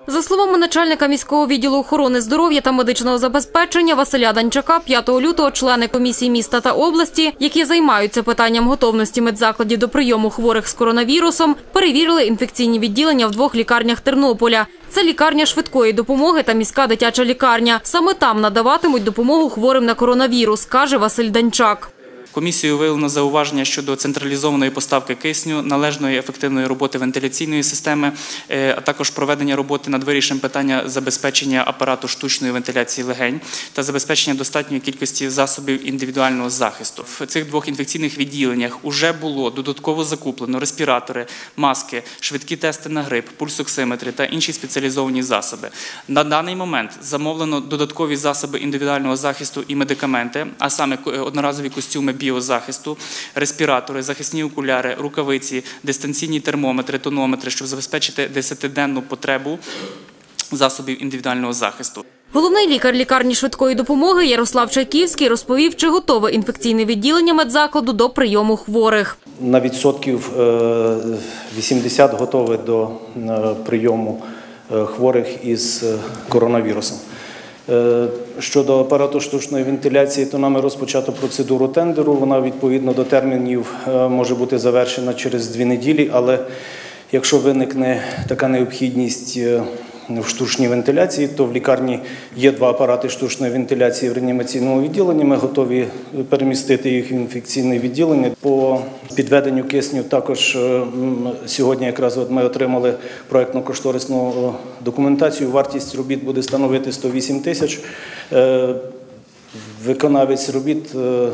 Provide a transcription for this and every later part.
За словами начальника міського відділу охорони здоров'я та медичного забезпечення Василя Данчака, 5 лютого члени комісії міста та області, які займаються питанням готовності медзакладів до прийому хворих з коронавірусом, перевірили інфекційні відділення в 2 лікарнях Тернополя. Це лікарня швидкої допомоги та міська дитяча лікарня. Саме там надаватимуть допомогу хворим на коронавірус, каже Василь Данчак. Комісією виявлено зауваження щодо централізованої поставки кисню, належної ефективної роботи вентиляційної системи, а також проведення роботи над вирішенням питання забезпечення апарату штучної вентиляції легень та забезпечення достатньої кількості засобів індивідуального захисту. В цих 2 інфекційних відділеннях вже було додатково закуплено респіратори, маски, швидкі тести на грип, пульсоксиметри та інші спеціалізовані засоби. На даний момент замовлено додаткові засоби індивідуального захисту і медикаменти, а саме одноразові костюми біозахисту, респіратори, захисні окуляри, рукавиці, дистанційні термометри, тонометри, щоб забезпечити 10-денну потребу засобів індивідуального захисту. Головний лікар лікарні швидкої допомоги Ярослав Чайківський розповів, чи готове інфекційне відділення медзакладу до прийому хворих. На відсотків 80 готове до прийому хворих із коронавірусом. Щодо апарату штучної вентиляції, то нами розпочато процедуру тендеру. Вона відповідно до термінів може бути завершена через 2 неділі, але якщо виникне така необхідність в штучній вентиляції, то в лікарні є 2 апарати штучної вентиляції в реанімаційному відділенні. Ми готові перемістити їх в інфекційне відділення. По підведенню кисню також сьогодні якраз ми отримали проєктно-кошторисну документацію. Вартість робіт буде становити 108 тисяч. Виконавець робіт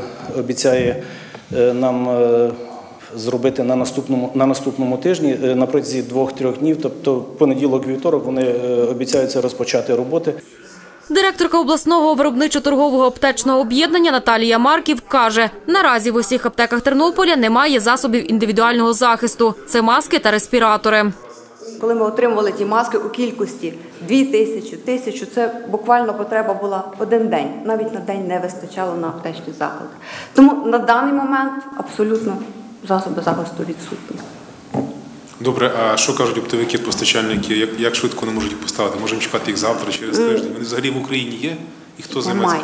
обіцяє нам зробити на наступному тижні, на протязі 2-3 днів, тобто понеділок-вівторок вони обіцяються розпочати роботи. Директорка обласного виробничо-торгового аптечного об'єднання Наталія Марків каже, наразі в усіх аптеках Тернополя немає засобів індивідуального захисту – це маски та респіратори. Коли ми отримували ті маски у кількості 2000, 1000, це буквально потреба була 1 день. Навіть на день не вистачало на аптечні заклади. Тому на даний момент абсолютно засоби захисту відсутні. Добре, а що кажуть оптовики, постачальники, як швидко вони можуть їх поставити? Можемо чекати їх завтра, через тиждень? Вони взагалі в Україні є? І хто займається?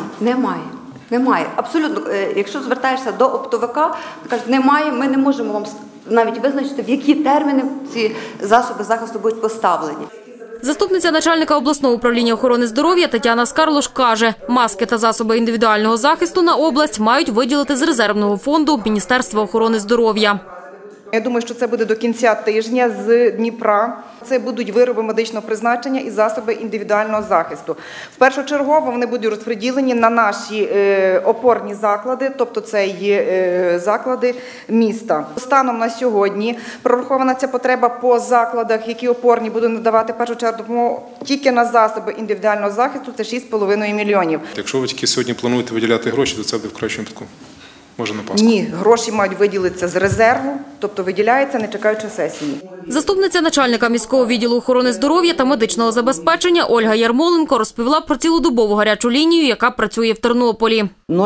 Немає. Абсолютно. Якщо звертаєшся до оптовика, кажуть, немає, ми не можемо вам навіть визначити, в які терміни ці засоби захисту будуть поставлені. Заступниця начальника обласного управління охорони здоров'я Тетяна Скарлош каже, маски та засоби індивідуального захисту на область мають виділити з резервного фонду Міністерства охорони здоров'я. Я думаю, що це буде до кінця тижня з Дніпра. Це будуть вироби медичного призначення і засоби індивідуального захисту. Першочергово вони будуть розподілені на наші опорні заклади, тобто це є заклади міста. Станом на сьогодні прорахована ця потреба по закладах, які опорні будуть надавати першу чергу допомогу тільки на засоби індивідуального захисту – це 6,5 мільйонів. Якщо ви тільки сьогодні плануєте виділяти гроші, то це буде в кращому випадку. Може на Пасху? Ні, гроші мають виділитися з резерву, тобто виділяється, не чекаючи сесії. Заступниця начальника міського відділу охорони здоров'я та медичного забезпечення Ольга Ярмоленко розповіла про цілодобову гарячу лінію, яка працює в Тернополі.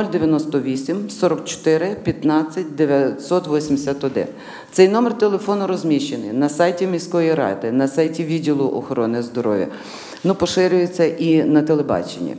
098 44 15 981. Цей номер телефону розміщений на сайті міської ради, на сайті відділу охорони здоров'я. Поширюється і на телебаченні.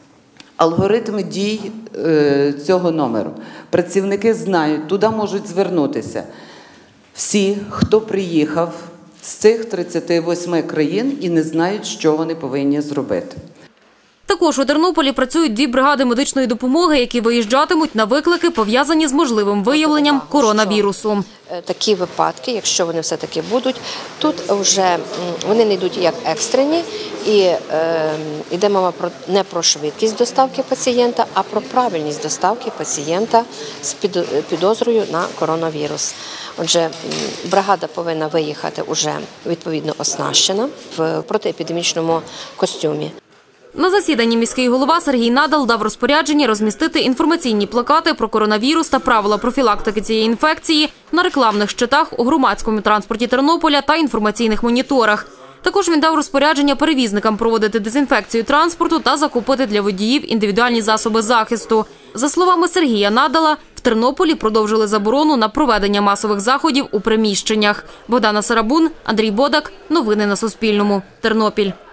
Алгоритм дій цього номеру. Працівники знають, туди можуть звернутися всі, хто приїхав з цих 38 країн і не знають, що вони повинні зробити. Також у Тернополі працюють 2 бригади медичної допомоги, які виїжджатимуть на виклики, пов'язані з можливим виявленням коронавірусу. Такі випадки, якщо вони все-таки будуть, тут вже вони не йдуть як екстрені, і йде мова не про швидкість доставки пацієнта, а про правильність доставки пацієнта з підозрою на коронавірус. Отже, бригада повинна виїхати вже відповідно оснащена в протиепідемічному костюмі. На засіданні міський голова Сергій Надал дав розпорядження розмістити інформаційні плакати про коронавірус та правила профілактики цієї інфекції на рекламних щитах у громадському транспорті Тернополя та інформаційних моніторах. Також він дав розпорядження перевізникам проводити дезінфекцію транспорту та закупити для водіїв індивідуальні засоби захисту. За словами Сергія Надала, в Тернополі продовжили заборону на проведення масових заходів у приміщеннях. Богдана Сарабун, Андрій Бодак. Новини на Суспільному. Тернопіль.